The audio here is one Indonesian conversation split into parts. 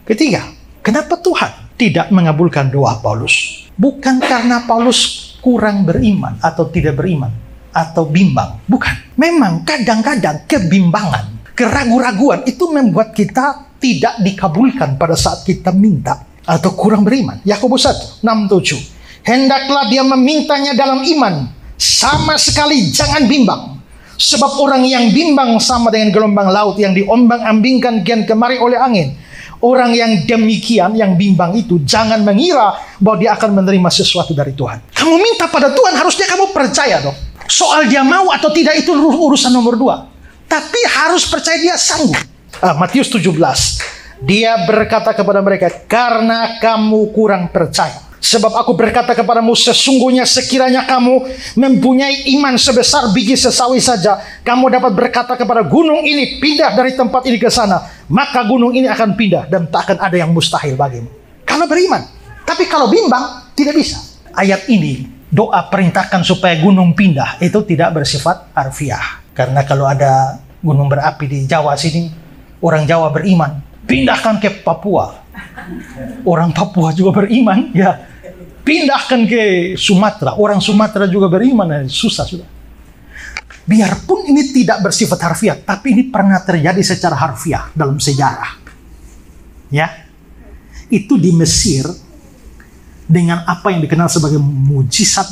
Ketiga, kenapa Tuhan tidak mengabulkan doa Paulus? Bukan karena Paulus kurang beriman atau tidak beriman atau bimbang. Bukan. Memang kadang-kadang kebimbangan, keraguan-raguan itu membuat kita tidak dikabulkan pada saat kita minta atau kurang beriman. Yakobus 1:6-7. Hendaklah dia memintanya dalam iman, sama sekali jangan bimbang. Sebab orang yang bimbang sama dengan gelombang laut yang diombang-ambingkan kian kemari oleh angin. Orang yang demikian, yang bimbang itu, jangan mengira bahwa dia akan menerima sesuatu dari Tuhan. Kamu minta pada Tuhan, harusnya kamu percaya dong. Soal dia mau atau tidak itu urusan nomor 2. Tapi harus percaya dia sanggup. Matius 17. Dia berkata kepada mereka, karena kamu kurang percaya. Sebab aku berkata kepadamu, sesungguhnya sekiranya kamu mempunyai iman sebesar biji sesawi saja, kamu dapat berkata kepada gunung ini, pindah dari tempat ini ke sana, maka gunung ini akan pindah dan tak akan ada yang mustahil bagimu. Kalau beriman. Tapi kalau bimbang, tidak bisa. Ayat ini, doa perintahkan supaya gunung pindah, itu tidak bersifat harfiah. Karena kalau ada gunung berapi di Jawa sini, orang Jawa beriman, pindahkan ke Papua. Orang Papua juga beriman, ya. Pindahkan ke Sumatera. Orang Sumatera juga beriman. Susah sudah. Biarpun ini tidak bersifat harfiah, tapi ini pernah terjadi secara harfiah dalam sejarah. Ya, itu di Mesir dengan apa yang dikenal sebagai mujizat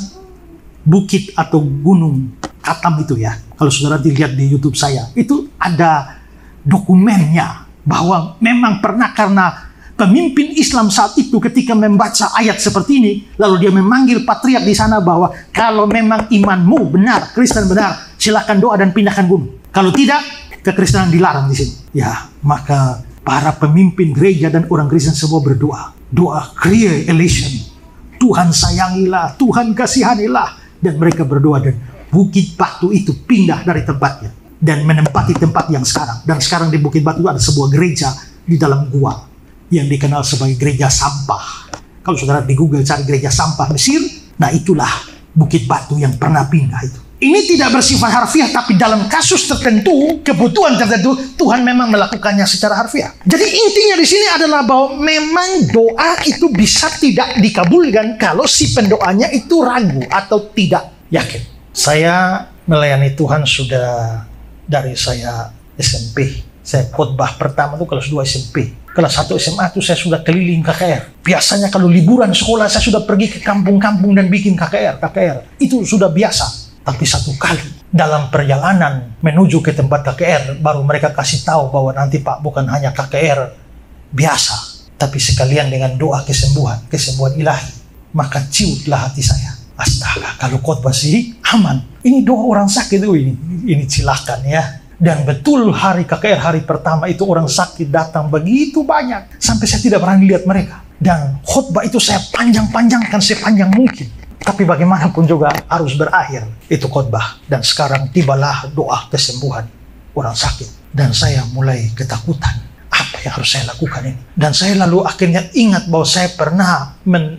bukit atau gunung Katam itu ya. Kalau saudara dilihat di YouTube saya, itu ada dokumennya bahwa memang pernah karena pemimpin Islam saat itu ketika membaca ayat seperti ini, lalu dia memanggil patriark di sana bahwa kalau memang imanmu benar, Kristen benar, silakan doa dan pindahkan gunung. Kalau tidak, kekristenan dilarang di sini. Ya, maka para pemimpin gereja dan orang Kristen semua berdoa. Doa creation. Tuhan sayangilah, Tuhan kasihanilah. Dan mereka berdoa dan Bukit Batu itu pindah dari tempatnya dan menempati tempat yang sekarang. Dan sekarang di Bukit Batu ada sebuah gereja di dalam gua yang dikenal sebagai gereja sampah. Kalau saudara di Google cari gereja sampah Mesir, nah itulah Bukit Batu yang pernah pindah itu. Ini tidak bersifat harfiah, tapi dalam kasus tertentu, kebutuhan tertentu, Tuhan memang melakukannya secara harfiah. Jadi intinya di sini adalah bahwa memang doa itu bisa tidak dikabulkan kalau si pendoanya itu ragu atau tidak yakin. Saya melayani Tuhan sudah dari saya SMP. Saya khotbah pertama itu kelas 2 SMP. Kelas 1 SMA itu saya sudah keliling KKR. Biasanya kalau liburan sekolah saya sudah pergi ke kampung-kampung dan bikin KKR. Itu sudah biasa. Tapi satu kali dalam perjalanan menuju ke tempat KKR, baru mereka kasih tahu bahwa nanti Pak bukan hanya KKR biasa, tapi sekalian dengan doa kesembuhan ilahi. Maka ciutlah hati saya. Astaga, kalau khotbah sih aman. Ini doa orang sakit ini silakan ya. Dan betul hari KKR hari pertama itu orang sakit datang begitu banyak. Sampai saya tidak pernah lihat mereka. Dan khotbah itu saya panjang-panjangkan sepanjang mungkin. Tapi bagaimanapun juga harus berakhir itu khotbah. Dan sekarang tibalah doa kesembuhan orang sakit. Dan saya mulai ketakutan. Apa yang harus saya lakukan ini? Dan saya lalu akhirnya ingat bahwa saya pernah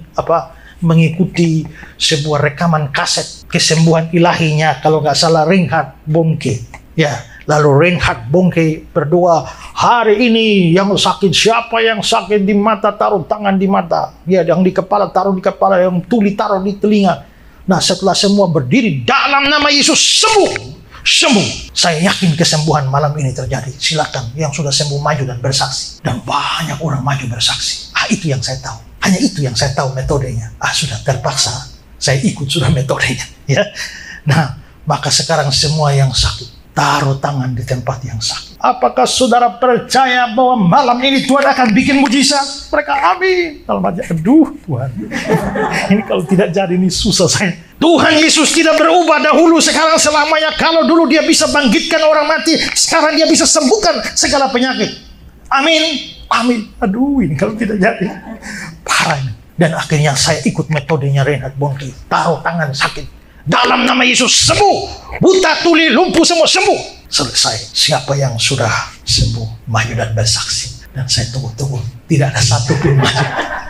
mengikuti sebuah rekaman kaset kesembuhan ilahinya. Kalau nggak salah Reinhard Bonnke. Ya. Lalu Reinhard Bonnke berdoa, hari ini yang sakit, siapa yang sakit di mata, taruh tangan di mata. Ya, yang di kepala, taruh di kepala, yang tuli, taruh di telinga. Nah, setelah semua berdiri, dalam nama Yesus, sembuh. Saya yakin kesembuhan malam ini terjadi. Silakan, yang sudah sembuh maju dan bersaksi. Dan banyak orang maju bersaksi. Itu yang saya tahu. Hanya itu yang saya tahu metodenya. Sudah terpaksa. Saya ikut sudah metodenya. Ya. Nah, maka sekarang semua yang sakit, taruh tangan di tempat yang sakit. Apakah saudara percaya bahwa malam ini Tuhan akan bikin mujizat? Mereka amin. Kalau baca, aduh Tuhan. Ini kalau tidak jadi ini susah saya. Tuhan Yesus tidak berubah dahulu, sekarang, selamanya. Kalau dulu dia bisa bangkitkan orang mati, sekarang dia bisa sembuhkan segala penyakit. Amin. Aduh, ini kalau tidak jadi parah ini. Dan akhirnya saya ikut metodenya Reinhard Bonnke. Taruh tangan sakit. Dalam nama Yesus sembuh. Buta, tuli, lumpuh semua sembuh. Selesai. Siapa yang sudah sembuh maju dan bersaksi. Dan saya tunggu. Tidak ada satu pun maju.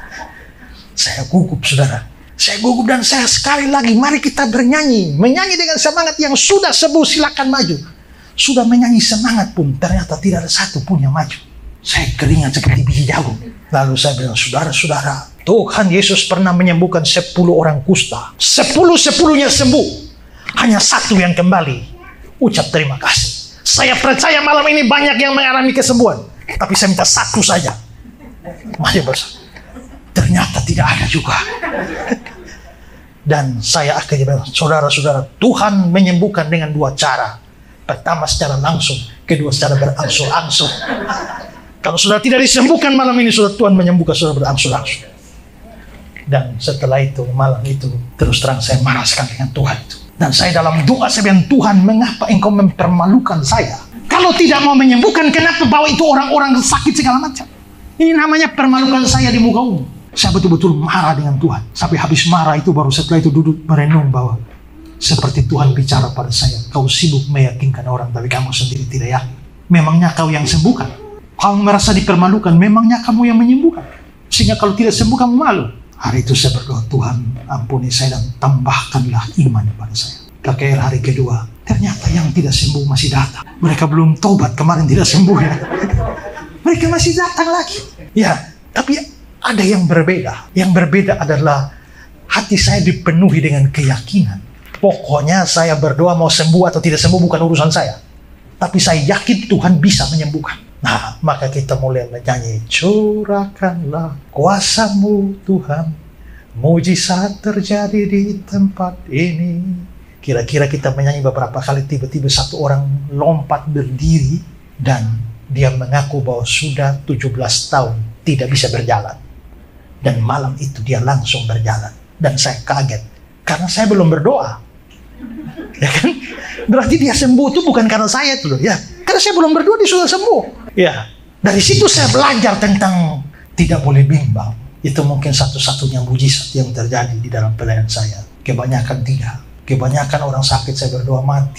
Saya gugup saudara. Saya gugup dan saya sekali lagi. Mari kita bernyanyi. Menyanyi dengan semangat. Yang sudah sembuh silakan maju. Sudah menyanyi semangat pun ternyata tidak ada satu pun yang maju. Saya keringat seperti biji jagung. Lalu saya bilang, saudara-saudara, Tuhan Yesus pernah menyembuhkan 10 orang kusta. 10-10-nya sembuh. Hanya 1 yang kembali. Ucap terima kasih. Saya percaya malam ini banyak yang mengalami kesembuhan. Tapi saya minta 1 saja. Mari bersama. Ternyata tidak ada juga. Dan saya akhirnya bilang, saudara-saudara, Tuhan menyembuhkan dengan 2 cara. Pertama secara langsung, kedua secara berangsur-angsur. Kalau saudara tidak disembuhkan malam ini, saudara, Tuhan menyembuhkan saudara berangsur-angsur. Dan setelah itu, malam itu, terus terang saya marah sekali dengan Tuhan itu. Dan saya dalam doa, saya bilang, Tuhan, mengapa engkau mempermalukan saya? Kalau tidak mau menyembuhkan, kenapa bawa itu orang-orang sakit segala macam? Ini namanya permalukan saya di muka umum. Saya betul-betul marah dengan Tuhan. Sampai habis marah itu, baru setelah itu duduk merenung bahwa seperti Tuhan bicara pada saya, kau sibuk meyakinkan orang, tapi kamu sendiri tidak yakin. Memangnya kau yang sembuhkan? Kau merasa dipermalukan, memangnya kamu yang menyembuhkan. Sehingga kalau tidak sembuh, kamu malu. Hari itu saya berdoa, Tuhan ampuni saya dan tambahkanlah iman pada saya. KKR hari kedua, ternyata yang tidak sembuh masih datang. Mereka belum tobat, kemarin tidak sembuh ya. Mereka masih datang lagi. Ya, tapi ada yang berbeda. Yang berbeda adalah hati saya dipenuhi dengan keyakinan. Pokoknya saya berdoa mau sembuh atau tidak sembuh bukan urusan saya. Tapi saya yakin Tuhan bisa menyembuhkan. Nah, maka kita mulai menyanyi, curahkanlah kuasa-Mu Tuhan, mujizat terjadi di tempat ini. Kira-kira kita menyanyi beberapa kali, tiba-tiba 1 orang lompat berdiri dan dia mengaku bahwa sudah 17 tahun tidak bisa berjalan. Dan malam itu dia langsung berjalan. Dan saya kaget, karena saya belum berdoa. Ya kan? Berarti dia sembuh itu bukan karena saya itu loh, ya. Karena saya belum berdoa, dia sudah sembuh. Ya, dari situ saya belajar tentang tidak boleh bimbang. Itu mungkin satu-satunya mujizat yang terjadi di dalam pelayanan saya. Kebanyakan tidak. Kebanyakan orang sakit saya berdoa mati.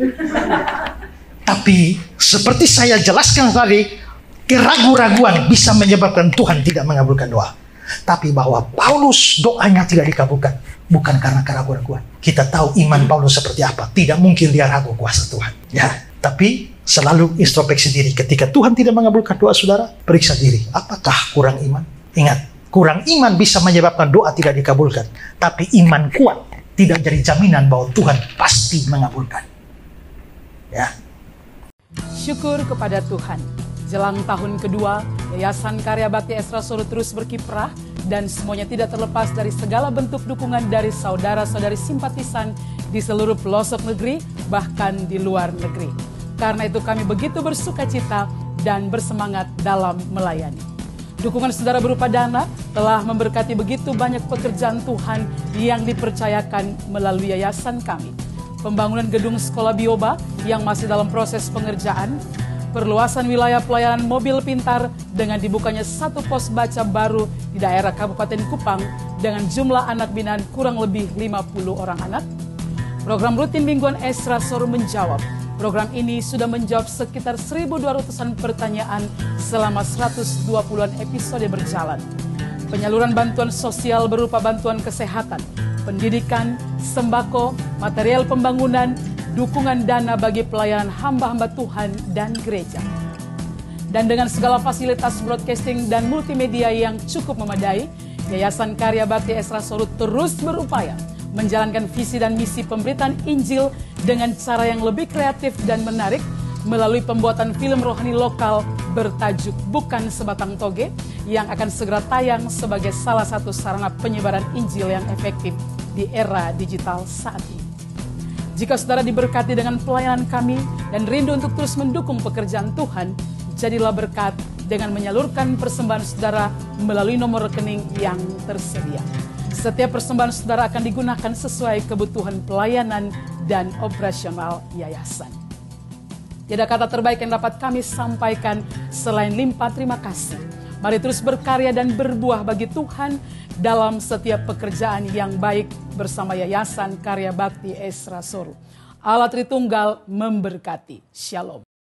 Tapi seperti saya jelaskan tadi, keraguan-raguan bisa menyebabkan Tuhan tidak mengabulkan doa. Tapi bahwa Paulus doanya tidak dikabulkan bukan karena keraguan-raguan. Kita tahu iman Paulus seperti apa. Tidak mungkin dia ragu kuasa Tuhan. Ya, tapi selalu introspeksi diri. Ketika Tuhan tidak mengabulkan doa saudara, periksa diri. Apakah kurang iman? Ingat, kurang iman bisa menyebabkan doa tidak dikabulkan. Tapi iman kuat tidak jadi jaminan bahwa Tuhan pasti mengabulkan. Ya. Syukur kepada Tuhan. Jelang tahun kedua, Yayasan Karya Bakti Esra Soro terus berkiprah dan semuanya tidak terlepas dari segala bentuk dukungan dari saudara-saudari simpatisan di seluruh pelosok negeri, bahkan di luar negeri. Karena itu kami begitu bersuka cita dan bersemangat dalam melayani. Dukungan saudara berupa dana telah memberkati begitu banyak pekerjaan Tuhan yang dipercayakan melalui yayasan kami. Pembangunan gedung sekolah Bioba yang masih dalam proses pengerjaan, perluasan wilayah pelayanan mobil pintar dengan dibukanya 1 pos baca baru di daerah Kabupaten Kupang dengan jumlah anak binaan kurang lebih 50 orang anak. Program rutin mingguan Esra Soro menjawab. Program ini sudah menjawab sekitar 1.200-an pertanyaan selama 120-an episode berjalan. Penyaluran bantuan sosial berupa bantuan kesehatan, pendidikan, sembako, material pembangunan, dukungan dana bagi pelayanan hamba-hamba Tuhan dan gereja. Dan dengan segala fasilitas broadcasting dan multimedia yang cukup memadai, Yayasan Karya Bakti Esra Soro terus berupaya menjalankan visi dan misi pemberitaan Injil dengan cara yang lebih kreatif dan menarik melalui pembuatan film rohani lokal bertajuk Bukan Sebatang Toge yang akan segera tayang sebagai salah satu sarana penyebaran Injil yang efektif di era digital saat ini. Jika saudara diberkati dengan pelayanan kami dan rindu untuk terus mendukung pekerjaan Tuhan, jadilah berkat dengan menyalurkan persembahan saudara melalui nomor rekening yang tersedia. Setiap persembahan saudara akan digunakan sesuai kebutuhan pelayanan dan operasional yayasan. Tidak kata terbaik yang dapat kami sampaikan selain limpah terima kasih. Mari terus berkarya dan berbuah bagi Tuhan dalam setiap pekerjaan yang baik bersama Yayasan Karya Bakti Esra Soro. Allah Tritunggal memberkati. Shalom.